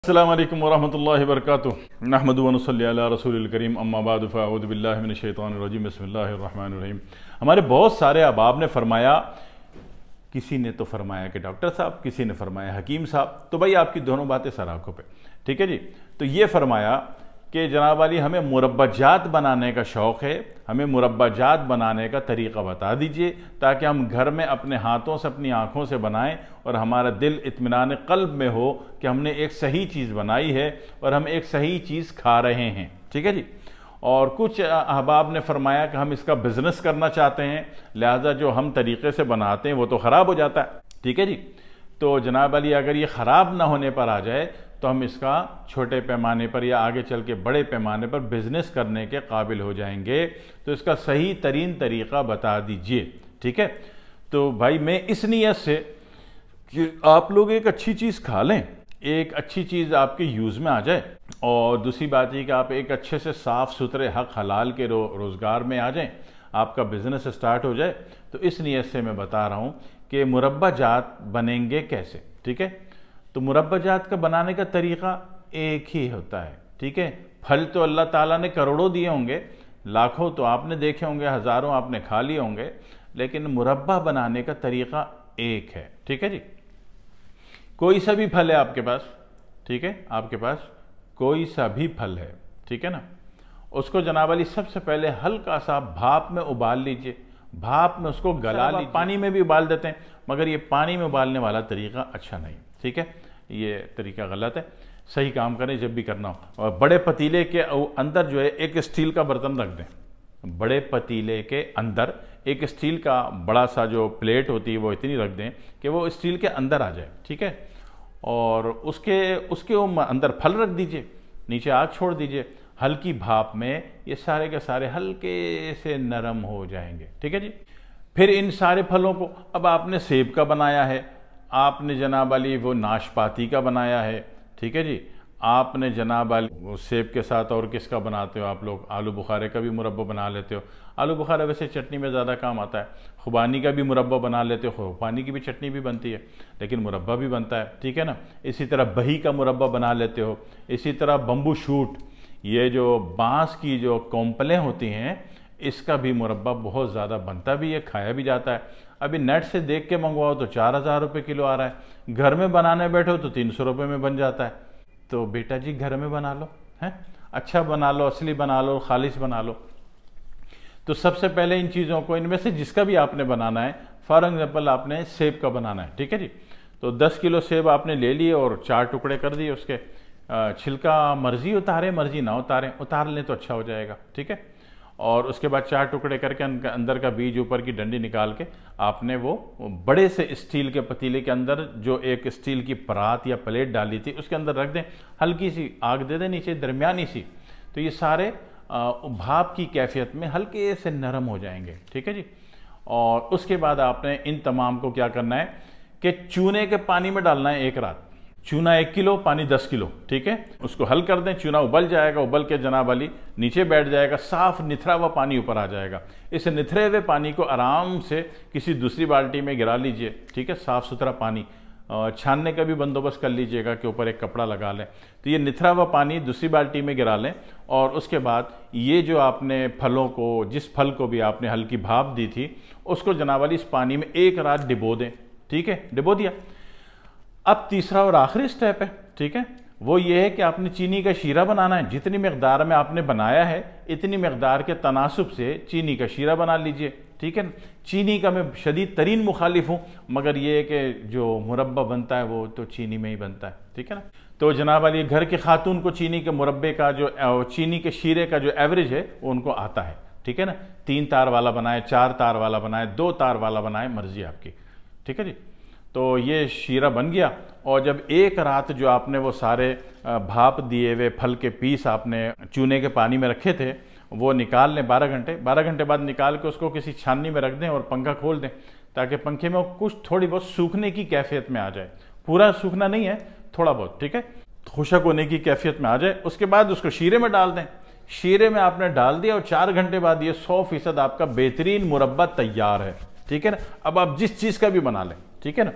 अस्सलामु अलैकुम वरहमतुल्लाहि वबरकातुहू नहमदु व नुसल्ली अला रसूलिल करीम अम्मा बाद फ़अऊज़ु बिल्लाहि मिनश शैतानिर रजीम बिस्मिल्लाहिर रहमानिर रहीम। हमारे बहुत सारे अहबाब ने फरमाया, किसी ने तो फरमाया कि डॉक्टर साहब, किसी ने फरमाया हकीम साहब, तो भाई आपकी दोनों बातें सर आंखों पे, ठीक है जी। तो ये फरमाया कि जनाब वाली हमें मुरब्बाजात बनाने का शौक़ है, हमें मुरब्बाजात बनाने का तरीक़ा बता दीजिए ताकि हम घर में अपने हाथों से अपनी आँखों से बनाएं और हमारा दिल इत्मीनान क़ल्ब में हो कि हमने एक सही चीज़ बनाई है और हम एक सही चीज़ खा रहे हैं, ठीक है जी। और कुछ अहबाब ने फरमाया कि हम इसका बिज़नेस करना चाहते हैं, लिहाजा जो हम तरीक़े से बनाते हैं वो तो ख़राब हो जाता है, ठीक है जी। तो जनाब अली अगर ये ख़राब ना होने पर आ जाए तो हम इसका छोटे पैमाने पर या आगे चल के बड़े पैमाने पर बिज़नेस करने के काबिल हो जाएंगे, तो इसका सही तरीन तरीक़ा बता दीजिए, ठीक है। तो भाई मैं इस नीयत से कि आप लोग एक अच्छी चीज़ खा लें, एक अच्छी चीज़ आपके यूज़ में आ जाए, और दूसरी बात ये कि आप एक अच्छे से साफ़ सुथरे हक हलाल के रोज़गार में आ जाएं, आपका बिज़नेस स्टार्ट हो जाए, तो इस नीयत से मैं बता रहा हूँ कि मुरब्बाजात बनेंगे कैसे, ठीक है। तो मुरब्बाजात का बनाने का तरीक़ा एक ही होता है, ठीक है। फल तो अल्लाह ताला ने करोड़ों दिए होंगे, लाखों तो आपने देखे होंगे, हज़ारों आपने खा लिए होंगे, लेकिन मुरब्बा बनाने का तरीक़ा एक है, ठीक है जी। कोई सा भी फल है आपके पास, ठीक है, आपके पास कोई सा भी फल है, ठीक है ना, उसको जनाब वाली सबसे पहले हल्का सा भाप में उबाल लीजिए, भाप में उसको गला लीजिए। पानी में भी उबाल देते हैं, मगर ये पानी में उबालने वाला तरीका अच्छा नहीं, ठीक है, ये तरीका गलत है। सही काम करें जब भी करना हो। और बड़े पतीले के अंदर जो है एक स्टील का बर्तन रख दें, बड़े पतीले के अंदर एक स्टील का बड़ा सा जो प्लेट होती है वो इतनी रख दें कि वो स्टील के अंदर आ जाए, ठीक है। और उसके अंदर फल रख दीजिए, नीचे आग छोड़ दीजिए, हल्की भाप में ये सारे के सारे हल्के से नरम हो जाएंगे, ठीक है जी। फिर इन सारे फलों को, अब आपने सेब का बनाया है, आपने जनाब वाली वो नाशपाती का बनाया है, ठीक है जी, आपने जनाब वाली वो सेब के साथ और किसका बनाते हो आप लोग, आलू बुखारे का भी मुरब्बा बना लेते हो। आलू बुखारा वैसे चटनी में ज़्यादा काम आता है। खुबानी का भी मुरब्बा बना लेते हो, खुबानी की भी चटनी भी बनती है, लेकिन मुरब्बा भी बनता है, ठीक है ना। इसी तरह बही का मुरब्बा बना लेते हो। इसी तरह बम्बू शूट, ये जो बाँस की जो कोंपलें होती हैं, इसका भी मुरब्बा बहुत ज़्यादा बनता भी है, खाया भी जाता है। अभी नेट से देख के मंगवाओ तो 4000 रुपये किलो आ रहा है, घर में बनाने बैठो तो 300 रुपये में बन जाता है। तो बेटा जी घर में बना लो, हैं, अच्छा बना लो, असली बना लो, खालिस बना लो। तो सबसे पहले इन चीज़ों को, इनमें से जिसका भी आपने बनाना है, फॉर एग्जाम्पल आपने सेब का बनाना है, ठीक है जी, तो 10 किलो सेब आपने ले लिए और 4 टुकड़े कर दिए उसके। छिलका मर्जी उतारें मर्जी ना उतारें, उतार लें तो अच्छा हो जाएगा, ठीक है। और उसके बाद 4 टुकड़े करके अंदर का बीज, ऊपर की डंडी निकाल के आपने वो बड़े से स्टील के पतीले के अंदर जो एक स्टील की परात या प्लेट डाली थी उसके अंदर रख दें, हल्की सी आग दे दें नीचे दरमियानी सी, तो ये सारे भाप की कैफियत में हल्के से नरम हो जाएंगे, ठीक है जी। और उसके बाद आपने इन तमाम को क्या करना है कि चूने के पानी में डालना है एक रात। चूना 1 किलो, पानी 10 किलो, ठीक है। उसको हल कर दें, चूना उबल जाएगा, उबल के जनाब वाली नीचे बैठ जाएगा, साफ निथरा हुआ पानी ऊपर आ जाएगा। इस निथरे हुए पानी को आराम से किसी दूसरी बाल्टी में गिरा लीजिए, ठीक है, साफ़ सुथरा पानी। छानने का भी बंदोबस्त कर लीजिएगा कि ऊपर एक कपड़ा लगा लें। तो ये निथरा हुआ पानी दूसरी बाल्टी में गिरा लें, और उसके बाद ये जो आपने फलों को, जिस फल को भी आपने हल्की भाप दी थी, उसको जनाब वाली इस पानी में एक रात डिबो दें, ठीक है, डिबो दिया। अब तीसरा और आखिरी स्टेप है, ठीक है, वो ये है कि आपने चीनी का शीरा बनाना है। जितनी मकदार में आपने बनाया है, इतनी मकदार के तनासुब से चीनी का शीरा बना लीजिए, ठीक है। चीनी का मैं शदीद तरीन मुखालिफ हूँ, मगर ये है कि जो मुरब्बा बनता है वो तो चीनी में ही बनता है, ठीक है ना। तो जनाब वाली घर के खातून को चीनी के मुरब्बे का जो, चीनी के शीरे का जो एवरेज है वो उनको आता है, ठीक है ना। 3 तार वाला बनाए, 4 तार वाला बनाए, 2 तार वाला बनाए, मर्जी आपकी, ठीक है जी। तो ये शीरा बन गया, और जब एक रात जो आपने वो सारे भाप दिए हुए फल के पीस आपने चूने के पानी में रखे थे वो निकाल लें 12 घंटे बाद निकाल के उसको किसी छाननी में रख दें और पंखा खोल दें, ताकि पंखे में कुछ थोड़ी बहुत सूखने की कैफियत में आ जाए। पूरा सूखना नहीं है, थोड़ा बहुत, ठीक है, खुशक होने की कैफियत में आ जाए। उसके बाद उसको शीरे में डाल दें, शीरे में आपने डाल दिया और 4 घंटे बाद ये 100% आपका बेहतरीन मुरब्बा तैयार है, ठीक है ना। अब आप जिस चीज़ का भी बना लें, ठीक है ना,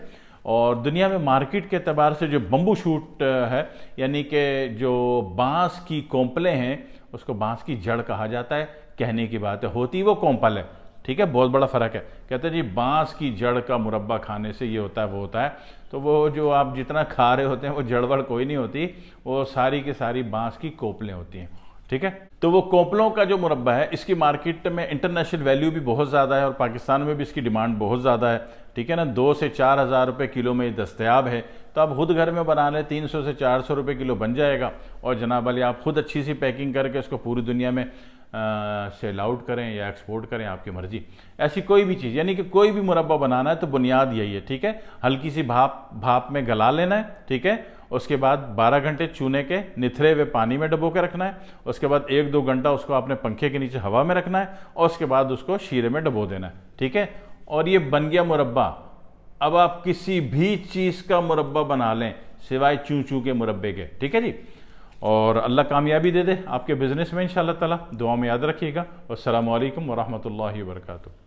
और दुनिया में मार्केट के एतबार से जो बम्बू शूट है, यानी कि जो बांस की कोंपलें हैं, उसको बांस की जड़ कहा जाता है। कहने की बात है, होती वो कोंपल है, ठीक है, बहुत बड़ा फ़र्क है। कहते हैं जी बांस की जड़ का मुरब्बा खाने से ये होता है वो होता है। तो वो जो आप जितना खा रहे होते हैं वो जड़ वड़ कोई नहीं होती, वो सारी की सारी बांस की कोंपलें होती हैं, ठीक है। तो वो कोंपलों का जो मुरब्बा है, इसकी मार्केट में इंटरनेशनल वैल्यू भी बहुत ज़्यादा है और पाकिस्तान में भी इसकी डिमांड बहुत ज़्यादा है, ठीक है ना। 2 से 4 हज़ार रुपये किलो में ये दस्तयाब है। तो आप खुद घर में बना लें, 300 से 400 रुपये किलो बन जाएगा। और जनाब अली आप खुद अच्छी सी पैकिंग करके इसको पूरी दुनिया में सेल आउट करें या एक्सपोर्ट करें, आपकी मर्जी। ऐसी कोई भी चीज़, यानी कि कोई भी मुरब्बा बनाना है तो बुनियाद यही है, ठीक है। हल्की सी भाप में गला लेना है, ठीक है। उसके बाद 12 घंटे चूने के निथरे हुए पानी में डुबो के रखना है। उसके बाद 1-2 घंटा उसको आपने पंखे के नीचे हवा में रखना है और उसके बाद उसको शीरे में डुबो देना है, ठीक है। और ये बन गया मुरब्बा। अब आप किसी भी चीज़ का मुरब्बा बना लें सिवाय चू चू के मुरब्बे के, ठीक है जी। और अल्लाह कामयाबी दे दे आपके बिजनेस में इंशाअल्लाह ताला। दुआ में याद रखिएगा। अस्सलामु अलैकुम वरहमतुल्लाहि वबरकातुहू।